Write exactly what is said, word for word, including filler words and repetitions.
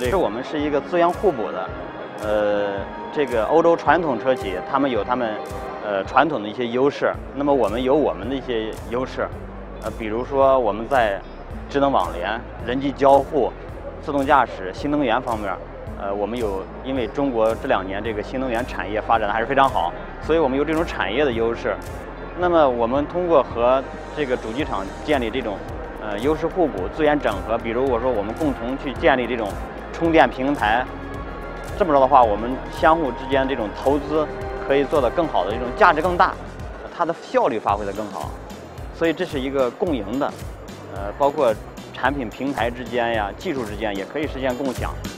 这个我们是一个资源互补的，呃，这个欧洲传统车企他们有他们呃传统的一些优势，那么我们有我们的一些优势，呃，比如说我们在智能网联、人机交互、自动驾驶、新能源方面，呃，我们有因为中国这两年这个新能源产业发展的还是非常好，所以我们有这种产业的优势。那么我们通过和这个主机厂建立这种呃优势互补、资源整合，比如我说我们共同去建立这种充电平台，这么着的话，我们相互之间这种投资可以做得更好的，这种价值更大，它的效率发挥得更好，所以这是一个共赢的，呃，包括产品平台之间呀、技术之间也可以实现共享。